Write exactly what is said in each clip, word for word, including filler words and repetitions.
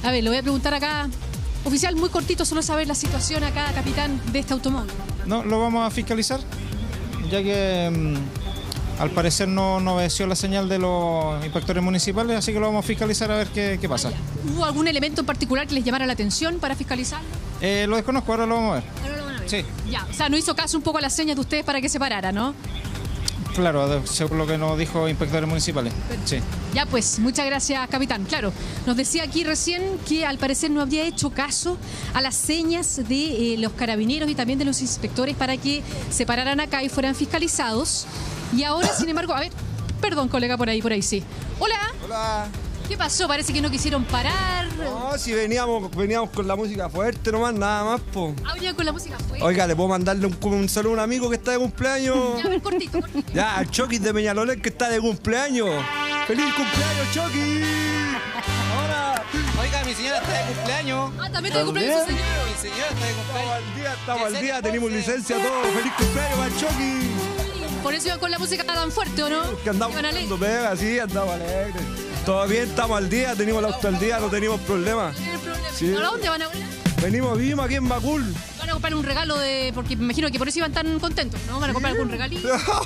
A ver, le voy a preguntar acá, oficial, muy cortito, solo saber la situación acá, capitán, de este automóvil. No, lo vamos a fiscalizar, ya que mmm, al parecer no, no obedeció la señal de los inspectores municipales, así que lo vamos a fiscalizar a ver qué, qué pasa. ¿Hubo algún elemento en particular que les llamara la atención para fiscalizar? Eh, lo desconozco, ahora lo vamos a ver. Ahora lo van a ver. Sí. Ya, o sea, no hizo caso un poco a las señas de ustedes para que se parara, ¿no? Claro, según lo que nos dijo inspectores municipales. Sí. Ya pues, muchas gracias, capitán. Claro, nos decía aquí recién que al parecer no había hecho caso a las señas de eh, los carabineros y también de los inspectores para que se pararan acá y fueran fiscalizados. Y ahora, sin embargo, a ver, perdón, colega, por ahí, por ahí, sí. Hola. Hola. ¿Qué pasó? Parece que no quisieron parar. No, si veníamos, veníamos con la música fuerte nomás, nada más, po. Ah, venían con la música fuerte. Oiga, ¿le puedo mandarle un, un saludo a un amigo que está de cumpleaños? Ya, a ver, cortito, cortito. Ya, al Chucky de Peñalolén que está de cumpleaños. ¡Feliz cumpleaños, Chucky! Ahora. Oiga, mi señora está de cumpleaños. Ah, también está de cumpleaños su señora. Mi señora está de Estamos cumpleaños. al día, estamos al día, tenemos licencia todos. ¡Feliz cumpleaños al Chucky! Por eso iban con la música tan fuerte, ¿o no? Que andamos Iban alegres. buscando pega, sí, andamos alegres. Todo bien, estamos al día, tenemos el auto al día, no tenemos problemas. No tienen problema. Sí. ¿Ahora dónde van ahora? Venimos, vivimos aquí en Macul. Van a comprar un regalo de... Porque me imagino que por eso iban tan contentos, ¿no? Van a comprar algún regalito.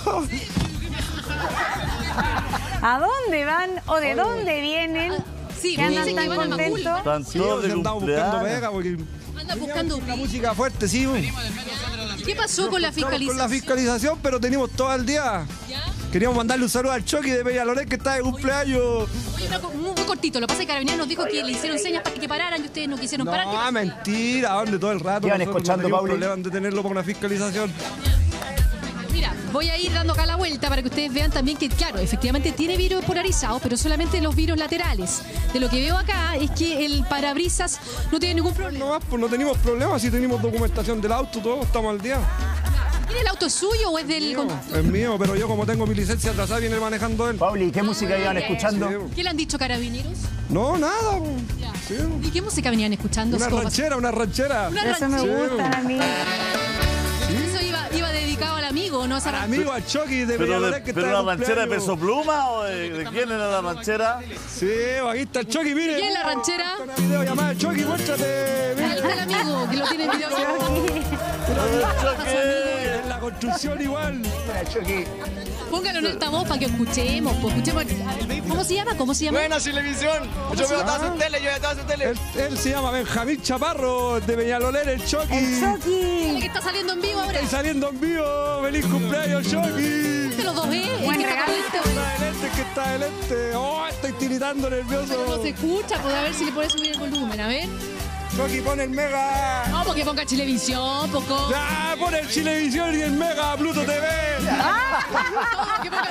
¿A dónde van o de dónde vienen? Sí, ¿Que andan dicen que tan van a Macul. contentos? Están Sí, todos de andamos buscando cumpleaños. pega porque Andan buscando... la música fuerte, sí. ¿Qué pasó con la Estamos fiscalización? Con la fiscalización, pero tenemos todo el día. ¿Ya? Queríamos mandarle un saludo al Chucky de Peñalolén que está de cumpleaños. Oye, una co- muy, muy cortito. Lo que pasa es que Carabineros nos dijo que le hicieron señas para que pararan y ustedes no quisieron parar. ¿Qué No, pasó? mentira, ¿dónde todo el rato? Iban Nosotros escuchando, no teníamos Pauli. problemas de tenerlo para una fiscalización. Mira, voy a ir dando acá la vuelta para que ustedes vean también que, claro, efectivamente tiene vidrios polarizados, pero solamente los vidrios laterales. De lo que veo acá es que el parabrisas no tiene ningún problema. No más, pues no tenemos problemas, si tenemos documentación del auto, todos estamos al día. ¿Y el auto es suyo o es del Mío, conductor? es mío, pero yo como tengo mi licencia atrasada viene manejando él. Pauli, ¿qué música iban escuchando? Sí. ¿Qué le han dicho Carabineros? No, nada. po. Sí. ¿Y qué música venían escuchando? Una ¿Cómo pasó? ranchera, una ranchera. Una Eso me ranchera. gusta a mí. Eso iba, iba dedicado al amigo, ¿no? Esa Al ranchera. amigo al Chucky de ¿Pero, Peñalolén de, que pero está una de ranchera de cumpleaños. Peso Pluma o de, de quién era la ranchera? Sí, aquí está el Chucky, mire. ¿Quién es la ranchera? Una videollamada, Chucky, muéstrate. Ahí está el amigo, que lo tiene en video. En la construcción igual. Póngalo en altavoz para que escuchemos. Pues, escuchemos. ¿Cómo se llama? ¿Cómo se llama? Buena televisión. Yo veo toda su tele, yo veo toda su tele. Él, él se llama Benjamín Chaparro, de Peñalolén, el Chucky. El El Chucky. que está saliendo en vivo ahora. Está saliendo en vivo. ¡Feliz cumpleaños, Chucky! De los dos, ¿eh? El Buen que está regalo. con este, Está de lente, que está de lente. ¡Oh, estoy tiritando nervioso! no se escucha, pues a ver si le puede subir el volumen, a ver. Chucky, pon el Mega. No, porque ponga Chilevisión, poco. ¡Ya! Pon el Chilevisión y el Mega, Pluto T V. Que ponga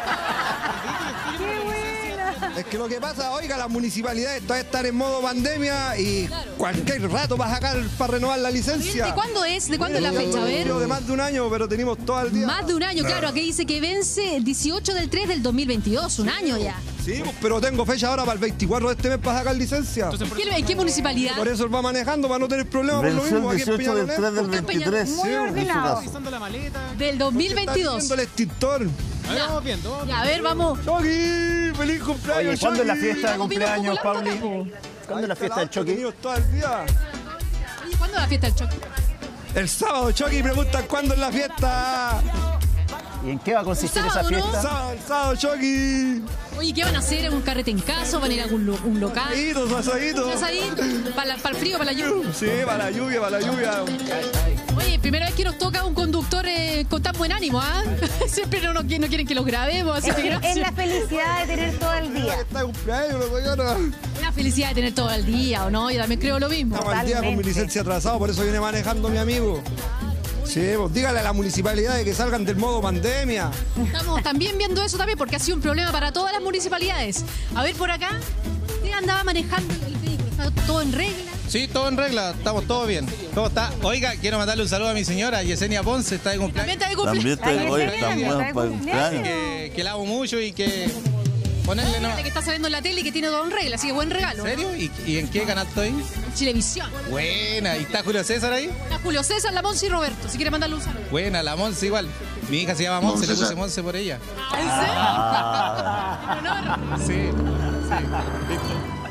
¡Qué buena! Es que lo que pasa, oiga, las municipalidades todavía están en modo pandemia y cualquier rato va a sacar para renovar la licencia. ¿De cuándo es? ¿De cuándo es la fecha? A ver. De más de un año, pero tenemos todo el día. Más de un año, claro. Aquí dice que vence el dieciocho del tres del dos mil veintidós, un año ya. Sí, pues, pero tengo fecha ahora para el veinticuatro de este mes para sacar licencia. ¿En qué, en qué municipalidad? Por eso él va manejando, para no tener problemas por lo Venció mismo. el Aquí en dieciocho del Peñalolén. tres del Usted es veintitrés. Muy Sí, ordenado. hizo caso. La maleta. Del dos mil Está veintidós. viendo el extintor. Ahí vamos viendo. Ya, a ver, vamos. Chucky, feliz cumpleaños, Oye, ¿cuándo es la Chucky. fiesta de Estamos cumpleaños, viendo Pauli? como ¿Cuándo es la fiesta del Chucky? Tenidos todo el día. Oye, ¿cuándo es la fiesta del Chucky? El sábado, Chucky, preguntan cuándo es la fiesta. ¿Y en qué va a consistir El esa sábado, ¿no? fiesta? Sábado, el sábado, Chucky. Oye, ¿qué van a hacer? ¿Un carrete en casa? ¿Van a ir a algún lo- un local? Asaditos, asaditos. ¿Vas a ir? ¿Para, la- para el frío, para la lluvia? Sí, para la lluvia, para la lluvia. Oye, primera vez que nos toca un conductor eh, con tan buen ánimo, ¿ah? Siempre no, nos qui- no quieren que los grabemos, así Es, que que es gracias. la felicidad de tener todo el día. Está de cumpleaños, loco, yo no. La felicidad de tener todo el día, ¿o no? Yo también creo lo mismo. Estamos al día con mi Totalmente. licencia atrasado, por eso viene manejando mi amigo. Sí, pues dígale a la municipalidad de que salgan del modo pandemia. Estamos también viendo eso también porque ha sido un problema para todas las municipalidades. A ver, por acá, usted andaba manejando el vehículo, ¿está todo en regla? Sí, todo en regla, estamos todo bien. ¿Cómo está? Oiga, quiero mandarle un saludo a mi señora, Yesenia Ponce, está de También cumpleaños. está de cumpleaños. También Ay, te hoy Yesenia, estamos está de para cumpleaños. cumpleaños. Que, que la amo mucho y que ponerle no. Fíjate que está saliendo en la tele y que tiene todo en regla, así que buen regalo. ¿En serio? ¿Y, y en qué canal estoy? Chilevisión. Buena, ¿y está Julio César ahí? Está Julio César, La Monse y Roberto, si quiere mandarle un saludo. Buena, la Monse igual. Mi hija se llama Monse, le puse Monse por ella. ¿En serio? En honor. Sí, sí. Oiga,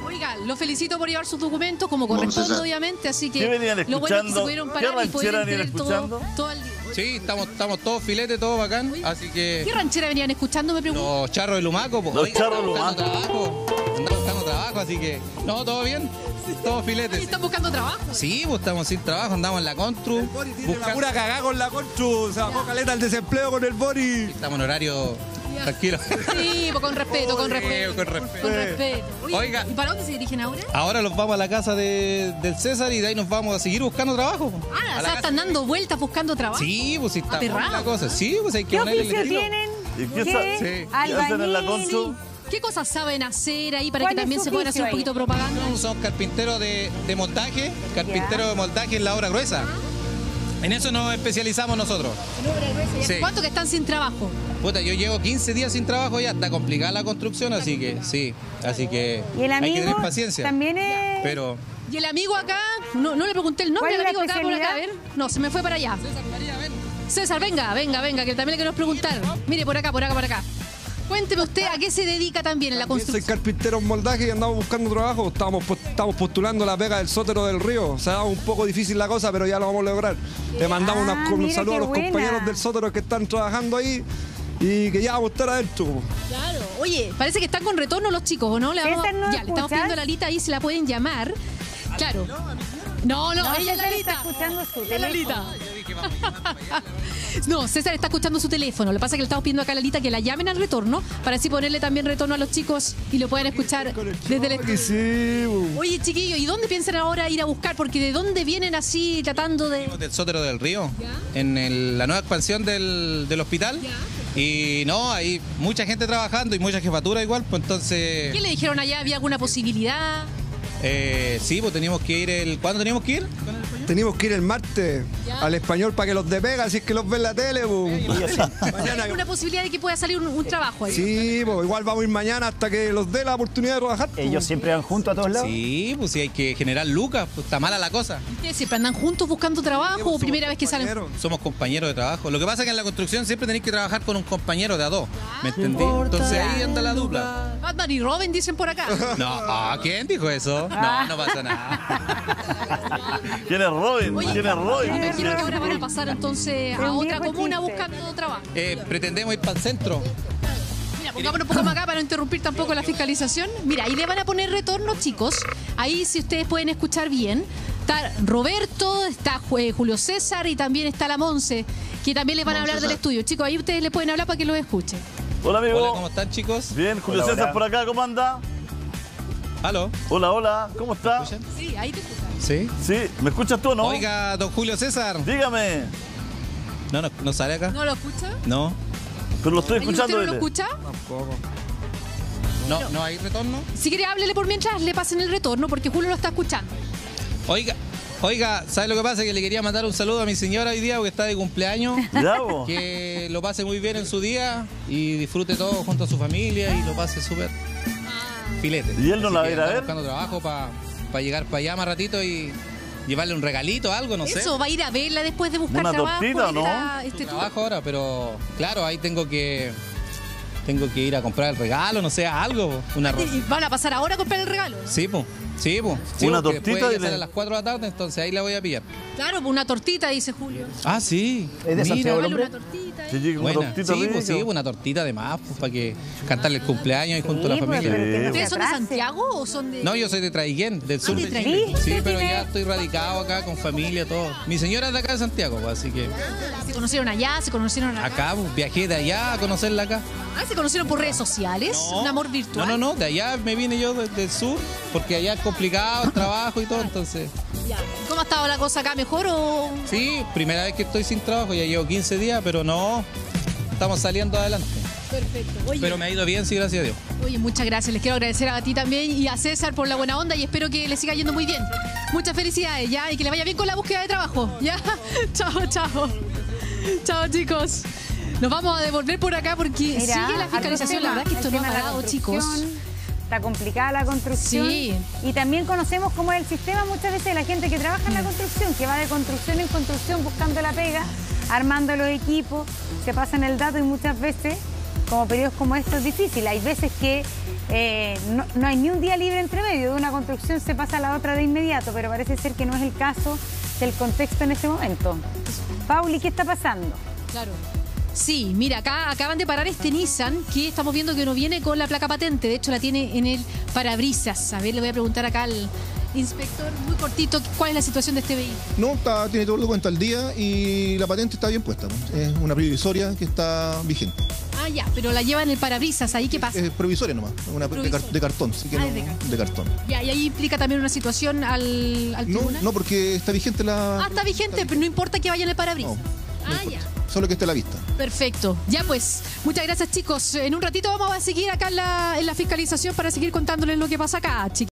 lo felicito por llevar sus documentos como corresponde, obviamente, así que ¿Qué venían lo bueno es que se escuchando? pudieron ¿Qué parar y pudieron ranchera tener venían todo, escuchando? todo el día. Sí, estamos, estamos todos filetes, todos bacán. Así que. ¿Qué ranchera venían escuchando, me pregunto? Los charros de Lumaco, pues. Los Oiga, charros de andamos buscando Lumaco. trabajo. Andamos buscando trabajo, así que. No, todo bien. Todos filetes. ¿Están buscando trabajo? Sí, pues estamos sin trabajo, andamos en la Constru. La Buscando. pura cagá con la Conchu. Se bajó caleta el desempleo con el Bori. Estamos en horario tranquilo. Sí, pues con respeto, con respeto. con respeto. Con respeto. Oye, Oiga. ¿y para dónde se dirigen ahora? Ahora los vamos a la casa de, del César y de ahí nos vamos a seguir buscando trabajo. Ah, A o la sea, casa. están dando vueltas buscando trabajo. Sí, pues sí está buena Aterrado. la cosa. Sí, pues hay que ¿Qué ponerle el oficio estilo. tienen? ¿Y qué ¿Qué? sa- Sí. ¿Qué hacen en la Albañil. Conchu? ¿Qué cosas saben hacer ahí para ¿Cuál que es también su se puedan hacer un oficio poquito de propaganda? No, son carpinteros de, de montaje, carpinteros Ya. de montaje en la obra gruesa. En eso nos especializamos nosotros. Sí. ¿Cuánto que están sin trabajo? Puta, yo llevo quince días sin trabajo ya, está complicada la construcción, así que sí, así que ¿Y el hay que amigo tener paciencia. también es...? Pero Y el amigo acá, no, no le pregunté el nombre ¿Cuál del es la amigo acá por acá, a ver. especialidad? No, se me fue para allá. César, venga, venga, venga, que también le queremos preguntar. Mire, por acá, por acá, por acá. Cuénteme usted a qué se dedica también en la Yo soy construcción. carpintero en moldaje y andamos buscando trabajo. Estamos, pos- estamos postulando la pega del sótero del río. Se ha dado un poco difícil la cosa, pero ya lo vamos a lograr. Le mandamos Ah, una- un mira saludo a qué los buena. compañeros del sótero que están trabajando ahí y que ya vamos a estar adentro. Claro. Oye, parece que están con retorno los chicos, ¿o no? Le vamos- César, ¿no ya, le estamos escuchas? pidiendo a Lalita ahí, se la pueden llamar. Claro. No, no, No, ella es César Lalita. está escuchando su Ella es teléfono. Lalita. No, César está escuchando su teléfono. Lo que pasa es que le estamos pidiendo acá a Lalita que la llamen al retorno para así ponerle también retorno a los chicos y lo puedan escuchar desde el Que estudio. sí, bu. Oye, chiquillos, ¿y dónde piensan ahora ir a buscar? Porque ¿de dónde vienen así tratando de...? del Sótero del Río, en el- la nueva expansión del, del hospital. Y no, hay mucha gente trabajando y mucha jefatura igual, pues entonces... ¿Qué le dijeron allá? ¿Había alguna posibilidad? Eh, sí, pues teníamos que ir el... ¿Cuándo teníamos que ir? Tenemos que ir el martes al español para que los de pega, si es que los ven en la tele. Bu. ¿Hay alguna posibilidad de que pueda salir un, un trabajo ahí? Sí, pues igual vamos a ir mañana hasta que los dé la oportunidad de trabajar. bu. Ellos siempre van juntos a todos lados. Sí, pues sí, hay que generar lucas, pues está mala la cosa. ¿Ustedes siempre andan juntos buscando trabajo o primera vez que salen? Compañeros. Somos compañeros de trabajo. Lo que pasa es que en la construcción siempre tenéis que trabajar con un compañero de a dos. ¿Me entendí? Entonces ahí anda la dupla. Batman y Robin dicen por acá. No, ah, ¿quién dijo eso? No, no pasa nada. ¿Quién es Robin? Oye, ¿Quién es Robin? me imagino que ahora van a pasar entonces Es a un otra viejo comuna chiste. buscando trabajo. Eh, pretendemos ir para el centro. Mira, pongámonos un poco más acá para no interrumpir tampoco la fiscalización. Mira, ahí le van a poner retorno, chicos. Ahí, si ustedes pueden escuchar bien, está Roberto, está eh, Julio César y también está la Monse, que también les van a hablar del estudio. Chicos, ahí ustedes le pueden hablar para que los escuchen. Hola, amigo. Hola, ¿cómo están, chicos? Bien, Julio Hola, César hola. por acá, ¿cómo anda? ¿Aló? Hola, hola, ¿cómo está? Sí, ahí te escuchan. ¿Sí? Sí, ¿me escuchas tú o no? Oiga, don Julio César. Dígame. No, no, no sale acá. ¿No lo escucha? No. Pero lo estoy ¿Y usted escuchando. no lo dile. escucha? No, no hay retorno. Si quiere, háblele por mientras le pasen el retorno, porque Julio lo está escuchando. Oiga, oiga, ¿sabe lo que pasa? Que le quería mandar un saludo a mi señora hoy día porque está de cumpleaños. Ya, vos. Que lo pase muy bien en su día y disfrute todo junto a su familia y lo pase súper filete. ¿Y él no Así la va a que ir a anda ver? buscando trabajo para llegar para allá más ratito y llevarle un regalito, algo, no sé. Eso, va a ir a verla después de buscar ¿Una trabajo. tortita o no? esta- este tour. Trabajo ahora, pero claro, ahí tengo que tengo que ir a comprar el regalo, no sé, algo, una ro- ¿Y van a pasar ahora a comprar el regalo? Sí, pues. Sí, pues. Una porque tortita, después ya dile. sale a las cuatro de la tarde, entonces ahí la voy a pillar. Claro, pues una tortita, dice Julio. Ah, sí. ¿Es de Santiago el Dale hombre? una tortita. Sí, ¿eh? llega una Buena. tortita Sí, rica. pues sí, una tortita de más, pues, para que cantarle el cumpleaños ahí junto a la Sí, pues, familia. pero que no se ¿Ustedes son de atrase. Santiago o son de...? No, yo soy de Traiguén, del sur de de Traiguén. Chile. Sí, ¿Usted pero tiene- ya estoy radicado acá con familia, todo. Mi señora es de acá de Santiago, pues, así que ¿Se conocieron allá? ¿Se conocieron acá? acá pues, viajé de allá a conocerla acá. Ah, ¿se conocieron por redes sociales? ¿Un amor virtual? No, no, no, de allá me vine yo de- del sur, porque allá es complicado el trabajo y todo, entonces. Ya. ¿Cómo ha estado la cosa acá? ¿Mejor o...? Sí, primera vez que estoy sin trabajo, ya llevo quince días, pero no, estamos saliendo adelante. Perfecto. Oye, Pero me ha ido bien, sí, gracias a Dios. oye, muchas gracias. Les quiero agradecer a ti también y a César por la buena onda y espero que le siga yendo muy bien. Muchas felicidades, ¿ya? Y que le vaya bien con la búsqueda de trabajo, ¿ya? Chao, chao. Chao, chicos. Nos vamos a devolver por acá porque Mira, sigue la fiscalización. La verdad que esto el no ha tema de la parado, chicos. construcción, Está complicada la construcción. Sí. Y también conocemos cómo es el sistema muchas veces de la gente que trabaja en la construcción, que va de construcción en construcción buscando la pega, armando los equipos, se pasan el dato y muchas veces como periodos como estos es difícil. Hay veces que eh, no, no hay ni un día libre entre medio, de una construcción se pasa a la otra de inmediato, pero parece ser que no es el caso del contexto en este momento. Pauli, ¿qué está pasando? Claro. Sí, mira, acá acaban de parar este Nissan que estamos viendo que no viene con la placa patente, de hecho la tiene en el parabrisas. A ver, le voy a preguntar acá al inspector, muy cortito, ¿cuál es la situación de este vehículo? No, está, tiene todo el documento al día y la patente está bien puesta. Es una provisoria que está vigente. Ah, ya, pero la lleva en el parabrisas, ¿ahí qué pasa? Es, es provisoria nomás, una de, car- de cartón, sí que Ah, no, es de cartón. de cartón. Ya, y ahí implica también una situación al, al No, tribunal. no, porque está vigente la... Ah, está vigente, pero no importa que vaya en el parabrisas. No, no ah, importa. ya. Solo que esté a la vista. Perfecto. Ya pues, muchas gracias chicos. En un ratito vamos a seguir acá en la, en la fiscalización para seguir contándoles lo que pasa acá, chicos.